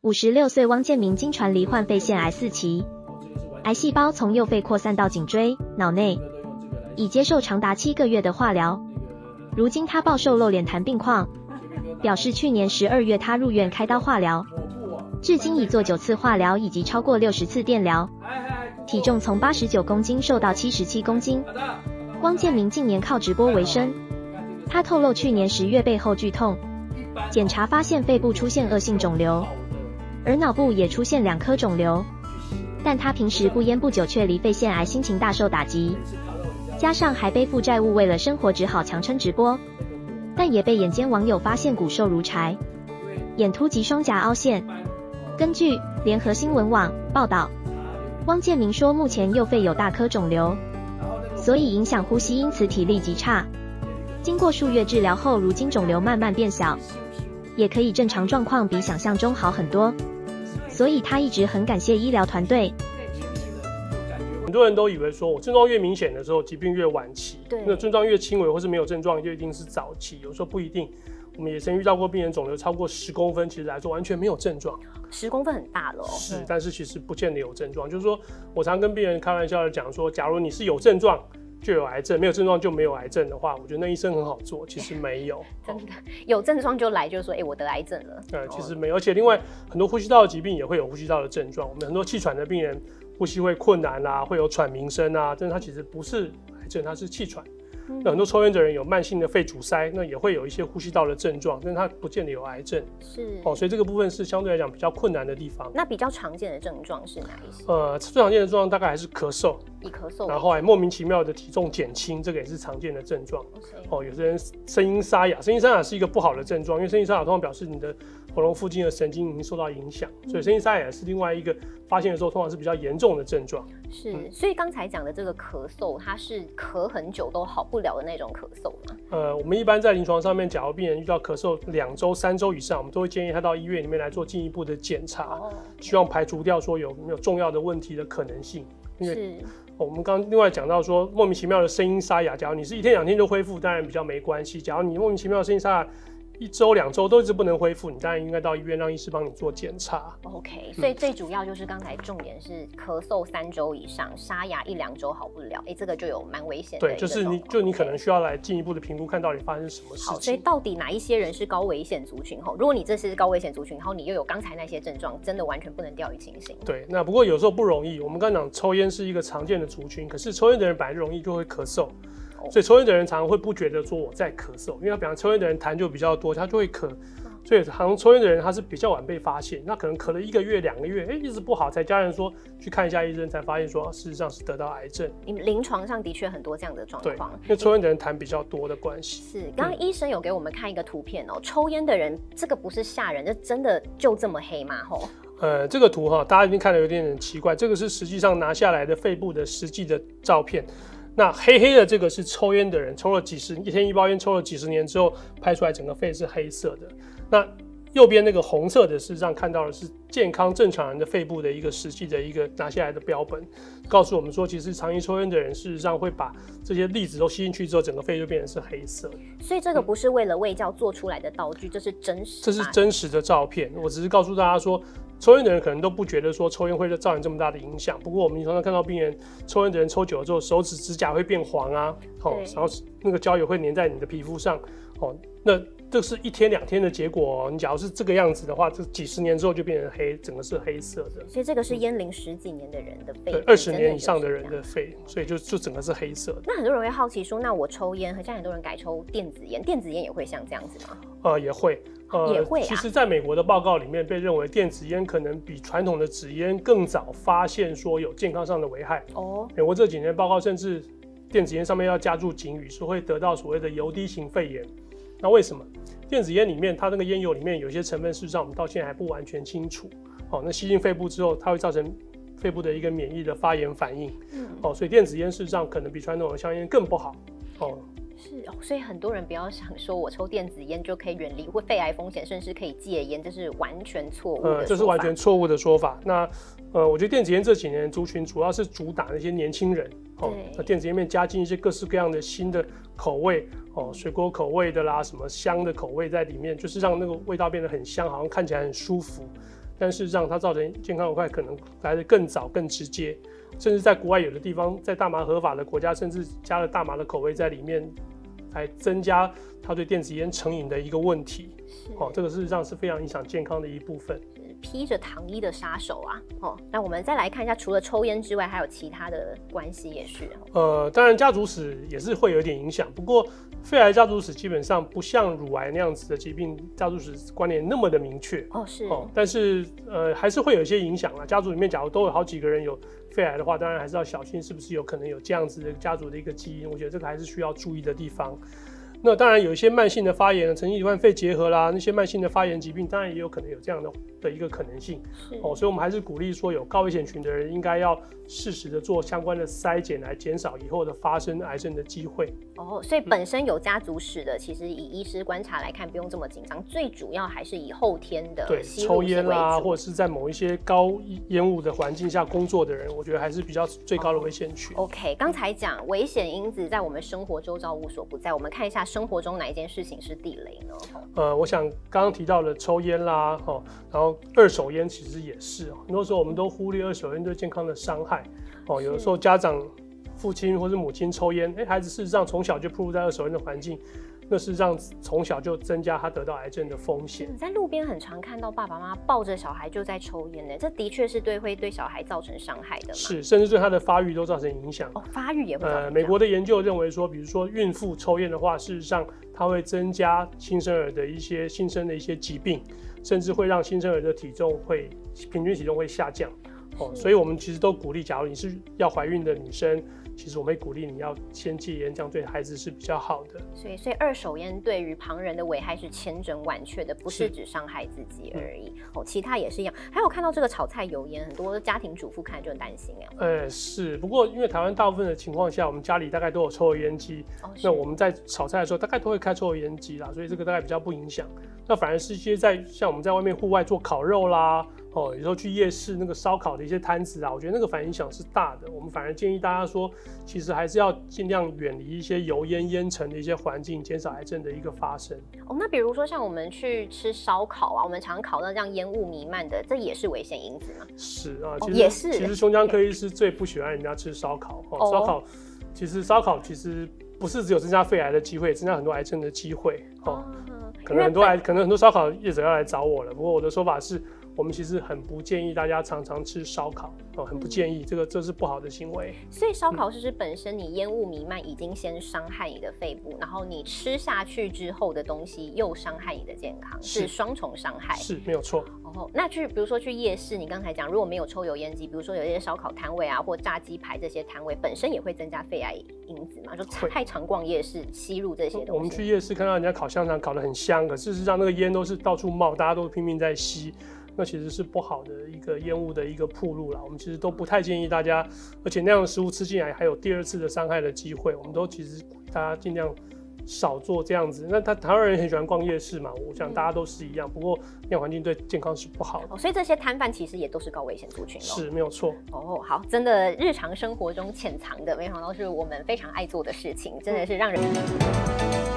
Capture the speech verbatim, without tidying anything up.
五十六岁汪建民经传罹患肺腺癌四期，癌细胞从右肺扩散到颈椎、脑内，已接受长达七个月的化疗。如今他暴瘦露脸谈病况，表示去年十二月他入院开刀化疗，至今已做九次化疗以及超过六十次电疗，体重从八十九公斤瘦到七十七公斤。汪建民近年靠直播为生，他透露去年十月背后剧痛，检查发现肺部出现恶性肿瘤，而脑部也出现两颗肿瘤，但他平时不烟不酒，却离肺腺癌心情大受打击，加上还背负债务，为了生活只好强撑直播，但也被眼尖网友发现骨瘦如柴，眼凸及双颊凹陷。根据联合新闻网报道，汪建民说目前右肺有大颗肿瘤，所以影响呼吸，因此体力极差。经过数月治疗后，如今肿瘤慢慢变小，也可以正常，状况比想象中好很多，所以他一直很感谢医疗团队。 很多人都以为说我症状越明显的时候，疾病越晚期；那症状越轻微或是没有症状，就一定是早期。有时候不一定。我们也曾遇到过病人肿瘤超过十公分，其实来说完全没有症状。 十公分很大了、哦。 是，但是其实不见得有症状。就是说我常跟病人开玩笑的讲说，假如你是有症状就有癌症，没有症状就没有癌症的话，我觉得那医生很好做。其实没有， 真的有症状就来，就是说，哎、欸，我得癌症了。 呃，其实没有，而且另外很多呼吸道的疾病也会有呼吸道的症状。我们很多气喘的病人呼吸会困难啦、啊，会有喘鸣声啊，但是它其实不是癌症，它是气喘。那很多抽烟的人有慢性的肺阻塞，那也会有一些呼吸道的症状，但是它不见得有癌症。 是哦，所以这个部分是相对来讲比较困难的地方。 那比较常见的症状是哪一些？ 呃，最常见的症状大概还是咳嗽， 以咳嗽， 然后还莫名其妙的体重减轻，这个也是常见的症状。Okay. 哦，有些人声音沙哑，声音沙哑是一个不好的症状，因为声音沙哑通常表示你的喉咙附近的神经已经受到影响，所以声音沙哑是另外一个发现的时候通常是比较严重的症状。 是，嗯、所以刚才讲的这个咳嗽，它是咳很久都好不了的那种咳嗽吗？ 呃，我们一般在临床上面，假如病人遇到咳嗽两周、三周以上，我们都会建议他到医院里面来做进一步的检查，哦、希望排除掉说有没有重要的问题的可能性。因为我们刚另外讲到说，莫名其妙的声音沙哑，假如你是一天两天就恢复，当然比较没关系。假如你莫名其妙的声音沙哑，一周两周都一直不能恢复，你当然应该到医院让医师帮你做检查。 OK， 所以最主要就是刚才重点是咳嗽三周以上，沙哑一两周好不了，哎、欸，这个就有蛮危险的。 对，就是你就你可能需要来进一步的评估，看到底发生什么事情。 好，所以到底哪一些人是高危险族群？如果你这是高危险族群，然后你又有刚才那些症状，真的完全不能掉以轻心。 对，那不过有时候不容易。我们刚刚讲抽烟是一个常见的族群，可是抽烟的人本来就容易就会咳嗽。所以抽烟的人常常会不觉得说我在咳嗽，因为他比方抽烟的人痰就比较多，他就会咳。所以好像抽烟的人他是比较晚被发现，那可能咳了一个月、两个月，哎、欸，一直不好，才家人说去看一下医生，才发现说事实上是得到癌症。 你们临床上的确很多这样的状况， 因为抽烟的人痰比较多的关系。 是，刚刚医生有给我们看一个图片哦、喔，抽烟的人这个不是吓人，这真的就这么黑吗？吼。 呃，这个图哈，大家已经看得有点点奇怪，这个是实际上拿下来的肺部的实际的照片。那黑黑的这个是抽烟的人，抽了几十一天一包烟，抽了几十年之后拍出来，整个肺是黑色的。那右边那个红色的，事实上看到的是健康正常人的肺部的一个实际的一个拿下来的标本，告诉我们说，其实长期抽烟的人，事实上会把这些粒子都吸进去之后，整个肺就变成是黑色的。 所以这个不是为了卫教做出来的道具，这是真实。 这是真实的照片，我只是告诉大家说。抽烟的人可能都不觉得说抽烟会造成这么大的影响，不过我们常常看到病人抽烟的人抽久了之后，手指指甲会变黄啊，哦，然后那个胶油会粘在你的皮肤上，哦，那这是一天两天的结果哦。你假如是这个样子的话，这几十年之后就变成黑，整个是黑色的。 所以这个是烟龄十几年的人的肺， 对，二十年以上的人的肺，所以就就整个是黑色的。 那很多人会好奇说，那我抽烟，现在很多人改抽电子烟，电子烟也会像这样子吗？ 呃，也会。呃， 也会啊。 其实，在美国的报告里面，被认为电子烟可能比传统的纸烟更早发现说有健康上的危害。哦，美国这几年报告甚至电子烟上面要加注警语，说会得到所谓的油滴型肺炎。那为什么？电子烟里面它那个烟油里面有些成分，事实上我们到现在还不完全清楚。哦，那吸进肺部之后，它会造成肺部的一个免疫的发炎反应。嗯，哦，所以电子烟事实上可能比传统的香烟更不好。哦。 是哦，所以很多人不要想说我抽电子烟就可以远离肺癌风险，甚至可以戒烟，这是完全错误的说法。 呃，这是完全错误的说法。那呃，我觉得电子烟这几年族群主要是主打那些年轻人，哦，那电子烟里面加进一些各式各样的新的口味，哦，水果口味的啦，什么香的口味在里面，就是让那个味道变得很香，好像看起来很舒服。 但事实上它造成健康危害可能来得更早、更直接，甚至在国外有的地方，在大麻合法的国家，甚至加了大麻的口味在里面，来增加它对电子烟成瘾的一个问题。哦，这个事实上是非常影响健康的一部分。 披着糖衣的杀手啊！哦，那我们再来看一下，除了抽烟之外，还有其他的关系也是。 呃，当然家族史也是会有一点影响，不过肺癌家族史基本上不像乳癌那样子的疾病家族史关联那么的明确。 哦，是。 哦，但是呃还是会有一些影响啦。家族里面假如都有好几个人有肺癌的话，当然还是要小心是不是有可能有这样子的家族的一个基因。我觉得这个还是需要注意的地方。那当然有一些慢性的发炎，承气罹患肺结核啦，那些慢性的发炎疾病，当然也有可能有这样的的一个可能性。哦，所以我们还是鼓励说，有高危险群的人应该要适时的做相关的筛检，来减少以后的发生癌症的机会。 哦，所以本身有家族史的，其实以医师观察来看，不用这么紧张。最主要还是以后天的对抽烟啦，或者是在某一些高烟雾的环境下工作的人，我觉得还是比较最高的危险群。 哦、OK， 刚才讲危险因子在我们生活周遭无所不在，我们看一下生活中哪一件事情是地雷呢？ 呃，我想刚刚提到的抽烟啦，哦，然后二手烟其实也是，很多时候我们都忽略二手烟对健康的伤害。哦，有的时候家长、父亲或是母亲抽烟，哎，孩子事实上从小就暴露在二手烟的环境，那事实上从小就增加他得到癌症的风险。 你在路边很常看到爸爸妈妈抱着小孩就在抽烟呢，这的确是对会对小孩造成伤害的嘛？ 是，甚至对他的发育都造成影响。 哦，发育也会造成影响。 呃，美国的研究认为说，比如说孕妇抽烟的话，事实上它会增加新生儿的一些新生的一些疾病，甚至会让新生儿的体重会平均体重会下降。哦，所以我们其实都鼓励，假如你是要怀孕的女生，其实我们会鼓励你要先戒烟，这样对孩子是比较好的。 所以，所以二手烟对于旁人的危害是千真万确的，不是只伤害自己而已。嗯、哦，其他也是一样。还有看到这个炒菜油烟，很多家庭主妇看就很担心哎。 呃，是，不过因为台湾大部分的情况下，我们家里大概都有抽油烟机，哦、那我们在炒菜的时候大概都会开抽油烟机啦，所以这个大概比较不影响。那反而是一些在像我们在外面户外做烤肉啦。哦，有时候去夜市那个烧烤的一些摊子啊，我觉得那个反影响是大的。我们反而建议大家说，其实还是要尽量远离一些油烟烟尘的一些环境，减少癌症的一个发生。 哦，那比如说像我们去吃烧烤啊，我们常烤到这样烟雾弥漫的，这也是危险因子吗？ 是啊，其实、 哦、也是。 其实胸腔科医师最不喜欢人家吃烧烤。哦，烧烤其实烧烤其实不是只有增加肺癌的机会，增加很多癌症的机会。哦，哦可能很多癌，可能很多烧烤业者要来找我了。不过我的说法是，我们其实很不建议大家常常吃烧烤，哦，很不建议，这个这是不好的行为。 所以烧烤是不是本身你烟雾弥漫已经先伤害你的肺部，然后你吃下去之后的东西又伤害你的健康，是双重伤害。 是没有错。 哦，那去比如说去夜市，你刚才讲如果没有抽油烟机，比如说有一些烧烤摊位啊，或炸鸡排这些摊位，本身也会增加肺癌因子嘛？就太常逛夜市吸入这些东西。 我们去夜市看到人家烤香肠烤得很香，可事实上那个烟都是到处冒，大家都拼命在吸。那其实是不好的一个烟雾的一个暴露啦，我们其实都不太建议大家，而且那样的食物吃进来还有第二次的伤害的机会，我们都其实大家尽量少做这样子。那他台湾人很喜欢逛夜市嘛，我想大家都是一样，不过那样环境对健康是不好的。 哦，所以这些摊贩其实也都是高危险族群咯。 是没有错。 哦，好，真的日常生活中潜藏的，没想到是我们非常爱做的事情，真的是让人。